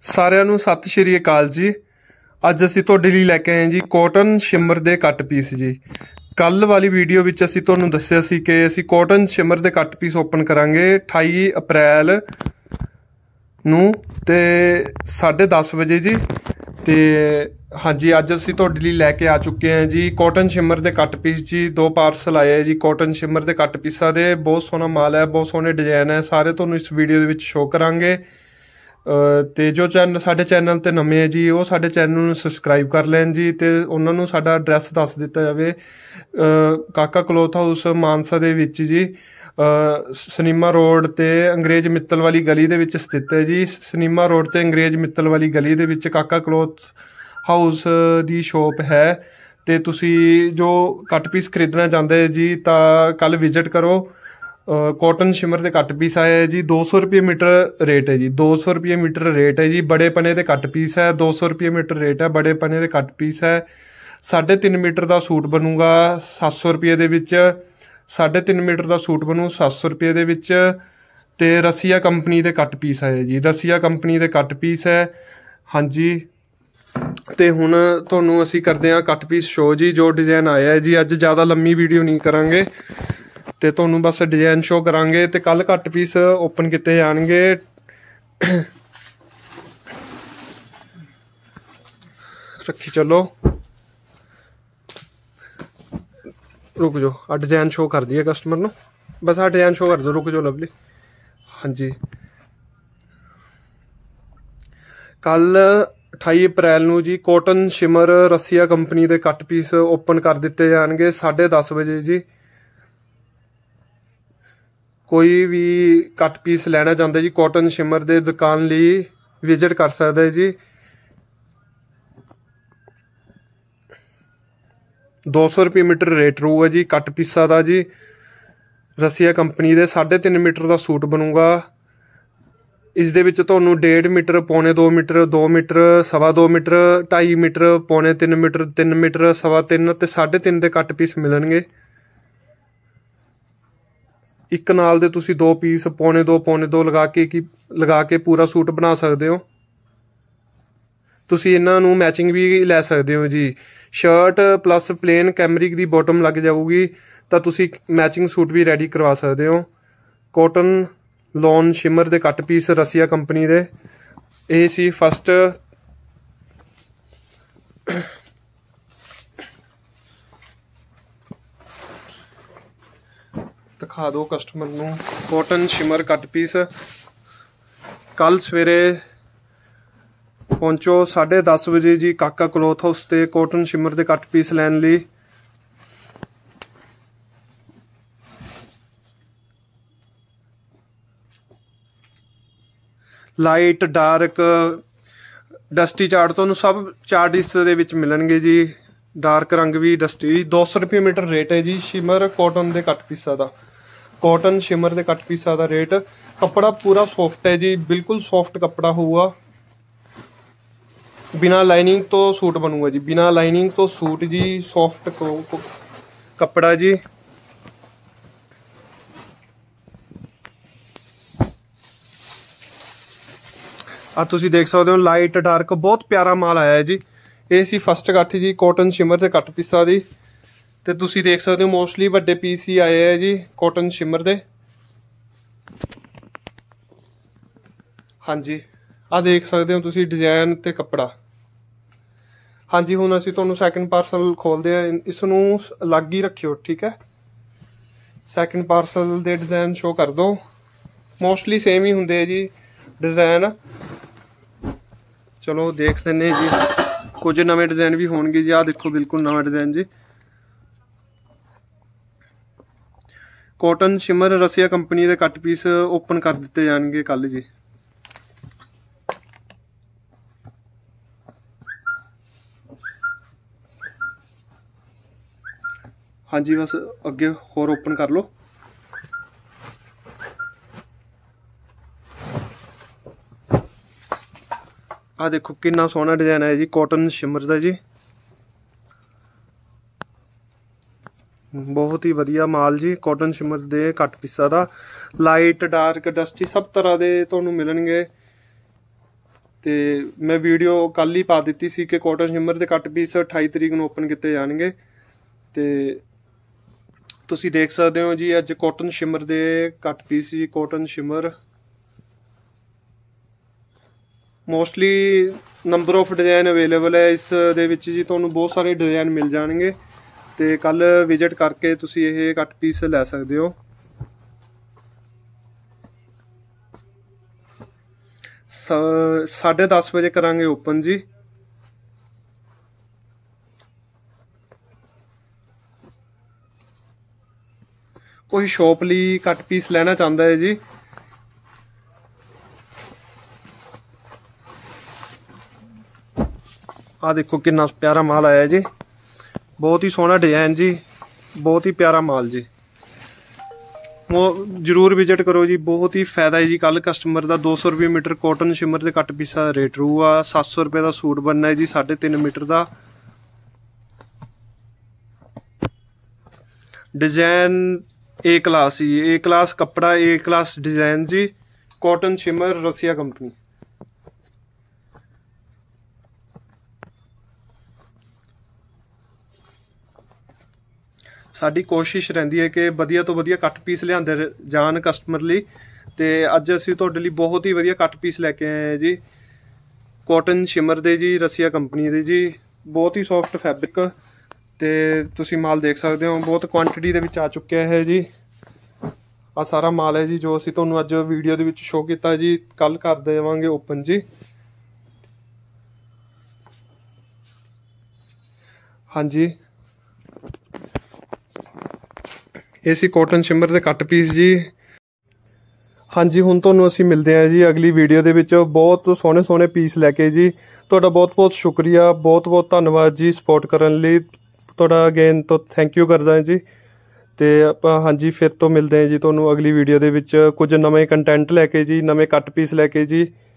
ਸਾਰਿਆਂ ਨੂੰ ਸਤਿ ਸ਼੍ਰੀ ਅਕਾਲ ਜੀ। ਅੱਜ ਅਸੀਂ ਤੁਹਾਡੇ ਲਈ ਲੈ ਕੇ ਆਏ ਜੀ ਕਾਟਨ ਸ਼ਿਮਰ ਦੇ ਕੱਟ ਪੀਸ ਜੀ। ਕੱਲ ਵਾਲੀ ਵੀਡੀਓ ਵਿੱਚ ਅਸੀਂ ਤੁਹਾਨੂੰ ਦੱਸਿਆ ਸੀ ਕਿ ਅਸੀਂ ਕਾਟਨ ਸ਼ਿਮਰ ਦੇ ਕੱਟ ਪੀਸ ਓਪਨ ਕਰਾਂਗੇ 28 ਅਪ੍ਰੈਲ ਨੂੰ ਤੇ 10:30 ਵਜੇ ਜੀ। ਤੇ ਹਾਂਜੀ, ਅੱਜ ਅਸੀਂ ਤੁਹਾਡੇ ਲਈ ਲੈ ਕੇ ਆ ਚੁੱਕੇ ਹਾਂ ਜੀ ਕਾਟਨ ਸ਼ਿਮਰ ਦੇ ਕੱਟ ਪੀਸ ਜੀ। 2 ਪਾਰਸਲ ਆਏ ਹੈ ਜੀ ਕਾਟਨ ਸ਼ਿਮਰ ਦੇ ਕੱਟ ਪੀਸਾਂ ਦੇ। ਬਹੁਤ ਸੋਹਣਾ ਮਾਲ ਹੈ, ਬਹੁਤ ਸੋਹਣੇ ਡਿਜ਼ਾਈਨ ਹੈ, ਸਾਰੇ ਤੁਹਾਨੂੰ ਇਸ ਵੀਡੀਓ ਦੇ ਵਿੱਚ ਸ਼ੋਅ ਕਰਾਂਗੇ। ਤੇ ਜੋ ਸਾਡੇ ਚੈਨਲ ਤੇ ਨਵੇਂ ਹੈ ਜੀ, ਉਹ ਸਾਡੇ ਚੈਨਲ ਨੂੰ ਸਬਸਕ੍ਰਾਈਬ ਕਰ ਲੈਣ ਜੀ। ਤੇ ਉਹਨਾਂ ਨੂੰ ਸਾਡਾ ਐਡਰੈਸ ਦੱਸ ਦਿੱਤਾ ਜਾਵੇ। ਕਾਕਾ ਕਲੋਥ ਹਾਊਸ ਮਾਨਸਾ ਦੇ ਵਿੱਚ ਜੀ, ਸਿਨੇਮਾ ਰੋਡ ਤੇ ਅੰਗਰੇਜ਼ ਮਿੱਤਲ ਵਾਲੀ ਗਲੀ ਦੇ ਵਿੱਚ ਸਥਿਤ ਹੈ ਜੀ। ਸਿਨੇਮਾ ਰੋਡ ਤੇ ਅੰਗਰੇਜ਼ ਮਿੱਤਲ ਵਾਲੀ ਗਲੀ ਦੇ ਵਿੱਚ ਕਾਕਾ ਕਲੋਥ ਹਾਊਸ ਦੀ ਸ਼ੋਪ ਹੈ। ਤੇ ਤੁਸੀਂ ਜੋ ਕੱਟ ਪੀਸ ਖਰੀਦਣਾ ਚਾਹੁੰਦੇ ਜੀ ਤਾਂ ਕੱਲ ਵਿਜ਼ਿਟ ਕਰੋ। ਕਾਟਨ ਸ਼ਿਮਰ ਦੇ ਕੱਟ ਪੀਸ ਆਏ ਹੈ ਜੀ। 200 ਰੁਪਏ ਮੀਟਰ ਰੇਟ ਹੈ ਜੀ। 200 ਰੁਪਏ ਮੀਟਰ ਰੇਟ ਹੈ ਜੀ। ਬੜੇ ਪਨੇ ਦੇ ਕੱਟ ਪੀਸ ਹੈ। 200 ਰੁਪਏ ਮੀਟਰ ਰੇਟ ਹੈ। ਬੜੇ ਪਨੇ ਦੇ ਕੱਟ ਪੀਸ ਹੈ। 3.5 ਮੀਟਰ ਦਾ ਸੂਟ ਬਣੂਗਾ 700 ਰੁਪਏ ਦੇ ਵਿੱਚ। 3.5 ਮੀਟਰ ਦਾ ਸੂਟ ਬਣੂ 700 ਰੁਪਏ ਦੇ ਵਿੱਚ। ਤੇ ਰਸੀਆ ਕੰਪਨੀ ਦੇ ਕੱਟ ਪੀਸ ਆਏ ਜੀ। ਰਸੀਆ ਕੰਪਨੀ ਦੇ ਕੱਟ ਪੀਸ ਹੈ ਹਾਂਜੀ। ਤੇ ਹੁਣ ਤੁਹਾਨੂੰ ਅਸੀਂ ਕਰਦੇ ਹਾਂ ਕੱਟ ਪੀਸ ਸ਼ੋਅ ਜੀ। ਜੋ ਡਿਜ਼ਾਈਨ ਆਇਆ ਹੈ ਜੀ, ਅੱਜ ਜ਼ਿਆਦਾ ਲੰਮੀ ਵੀਡੀਓ ਨਹੀਂ ਕਰਾਂਗੇ ਤੇ ਤੁਹਾਨੂੰ ਬਸ ਡਿਜ਼ਾਈਨ ਸ਼ੋਅ ਕਰਾਂਗੇ। ਤੇ ਕੱਲ ਕੱਟ ਪੀਸ ਓਪਨ ਕੀਤੇ ਜਾਣਗੇ। ਰੱਖੀ ਚੱਲੋ, रुक जाओ। आ डिजाइन शो कर दिया कस्टमर नो, बस आ डिजाइन शो कर दो। रुक जाओ लवली। हाँ जी, कल 28 अप्रैल नू जी काटन शिमर रसिया कंपनी के कट पीस ओपन कर दिते जाएंगे 10:30 बजे जी। कोई भी कट पीस लेना चाहता जी काटन शिमर के दुकान ली विजिट कर सकता है जी। 200 रुपये मीटर रेट रहूगा जी कट पीसा का जी। रसिया कंपनी के 3.5 मीटर का सूट बनूगा। इस दे विच तुहानू 1.5 metre, 1.25 metre, 2 metre, 2.25 metre, 2.5 metre, 3.25 metre, 3 metre, 3.25 ते 3.5 के कट पीस मिलणगे। एक नाल दे तुसी 2 पीस 2.25 लगा के पूरा सूट बना सकते हो। तुसी इन्हां नू मैचिंग भी लै सकते हो जी। शर्ट प्लस प्लेन कैमरिक दी बॉटम लग जाऊगी तो तुसी मैचिंग सूट भी रेडी करवा सकते हो। कॉटन लॉन शिमर दे कट पीस रसिया कंपनी दे ये सी फस्ट। दिखा दो कस्टमर नू कॉटन शिमर कट पीस। कल सवेरे पहुंचो 10:30 बजे जी काका क्लोथ हाउस ते कॉटन शिमर के कट पीस लैन ली। लाइट डार्क डस्टी चार्ट तो सब चार्ट इस दे विच मिलणगे जी। डार्क रंग भी डस्टी। 200 रुपये मीटर रेट है जी शिमर कॉटन के कट पीसा का। कॉटन शिमर के कट पीसा का रेट। कपड़ा पूरा सॉफ्ट है जी, बिल्कुल सॉफ्ट कपड़ा होगा। बिना लाइनिंग तो सूट बनूगा जी। बिना लाइनिंग तो सूट जी, सॉफ्ट कपड़ा जी। आ तुसी देख सकते हो लाइट डार्क बहुत प्यारा माल आया है जी। ये सी फस्ट कट जी कॉटन शिमर के कट पीसा दी। ते तुसी देख सकते हो मोस्टली वड्डे पीस ही आए हैं जी कॉटन शिमर दे। हाँ जी, आ देख सकते हो तुसी डिजाइन ते कपड़ा। हाँ जी, हुण असीं तुहानूं सैकेंड पार्सल खोलते हैं। इसनूं अलग ही रखियो, ठीक है। सैकेंड पार्सल दे डिजाइन शो कर दो। मोस्टली सेम ही हुंदे जी डिजाइन। चलो देख लैने जी, कुछ नवे डिजाइन भी होणगे जी। आ देखो बिल्कुल नवा डिजाइन जी। कॉटन शिमर रसिया कंपनी के कट पीस ओपन कर दिते जाणगे कल जी। हाँ जी, बस अगे होर ओपन कर लो। आ देखो कितना सोहना डिजाइन है जी कॉटन शिमर का जी। बहुत ही वधिया माल जी कॉटन शिमर दे कट पीसा का। लाइट डार्क डस्टी सब तरह के तुहानूं मिलणगे। ਤੇ ਮੈਂ ਵੀਡੀਓ ਕੱਲ ਹੀ ਪਾ ਦਿੱਤੀ ਸੀ ਕਿ ਕਾਟਨ ਸ਼ਿਮਰ ਦੇ ਕੱਟ ਪੀਸ 28 ਤਰੀਕ ਨੂੰ ਓਪਨ ਕੀਤੇ ਜਾਣਗੇ। ਤੇ ਤੁਸੀਂ ਦੇਖ ਸਕਦੇ ਹੋ ਜੀ ਅੱਜ ਕਾਟਨ ਸ਼ਿਮਰ ਦੇ ਕੱਟ ਪੀਸ ਜੀ। Cotton shimmer mostly number of design available ਹੈ ਇਸ ਦੇ ਵਿੱਚ ਜੀ। ਤੁਹਾਨੂੰ ਬਹੁਤ ਸਾਰੇ ਡਿਜ਼ਾਈਨ ਮਿਲ ਜਾਣਗੇ ਤੇ ਕੱਲ ਵਿਜ਼ਿਟ ਕਰਕੇ ਤੁਸੀਂ ਇਹ ਕੱਟ ਪੀਸ ਲੈ ਸਕਦੇ ਹੋ। 10:30 ਵਜੇ ਕਰਾਂਗੇ ਓਪਨ ਜੀ। ਕੋਈ ਸ਼ੌਪ ਲਈ ਕੱਟ ਪੀਸ ਲੈਣਾ ਚਾਹੁੰਦਾ ਹੈ ਜੀ, ਆ ਦੇਖੋ ਕਿੰਨਾ ਪਿਆਰਾ ਮਾਲ ਆਇਆ ਜੀ। ਬਹੁਤ ਹੀ ਸੋਹਣਾ ਡਿਜ਼ਾਈਨ ਜੀ, ਬਹੁਤ ਹੀ ਪਿਆਰਾ ਮਾਲ ਜੀ। ਉਹ ਜ਼ਰੂਰ ਵਿਜ਼ਿਟ ਕਰੋ ਜੀ, ਬਹੁਤ ਹੀ ਫਾਇਦਾ ਹੈ ਜੀ। ਕੱਲ ਕਸਟਮਰ ਦਾ 200 ਰੁਪਏ ਮੀਟਰ ਕਾਟਨ ਸ਼ਿਮਰ ਦੇ ਕੱਟ ਪੀਸਾਂ ਦਾ ਰੇਟ ਰਹੂਗਾ। 700 ਰੁਪਏ ਦਾ ਸੂਟ ਬਣਨਾ ਹੈ ਜੀ 3.5 ਮੀਟਰ ਦਾ। डिजाइन ए क्लास जी, ए क्लास कपड़ा, ए क्लास डिजाइन जी। कॉटन शिमर रसिया कंपनी। साडी कोशिश रहिंदी है कि वधिया तो वधिया कट पीस लिआंदे जान कस्टमर लई। ते अज असीं तुहाडे लई बहुत ही वधिया कट पीस लैके आए हैं जी, कॉटन शिमर दे जी, रसिया कंपनी दे जी। बहुत ही सॉफ्ट फैब्रिक ते तुसीं माल देख सकते हो, बहुत क्वांटिटी दे विच आ चुक्या है जी। आ सारा माल है जी जो असीं तुहानूं अज वीडियो दे विच शो कीता जी। कल कर देवांगे ओपन जी। हाँ जी, ये सी कॉटन शिमर दे कट पीस जी। हाँ जी, हुण तुहानूं असीं मिलदे हां जी अगली वीडियो दे विच बहुत सोहणे सोहणे पीस लैके जी। तुहाडा बहुत बहुत शुक्रिया, बहुत बहुत धन्नवाद जी सपोर्ट करन लई। तुहाडा अगेन तो थैंक यू करदा जी। ते आपां हाँ जी फिर तो मिलदे हां जी तुहानूं अगली वीडियो दे विच कुछ नवें कंटेंट लैके जी, नवें कट पीस लैके जी।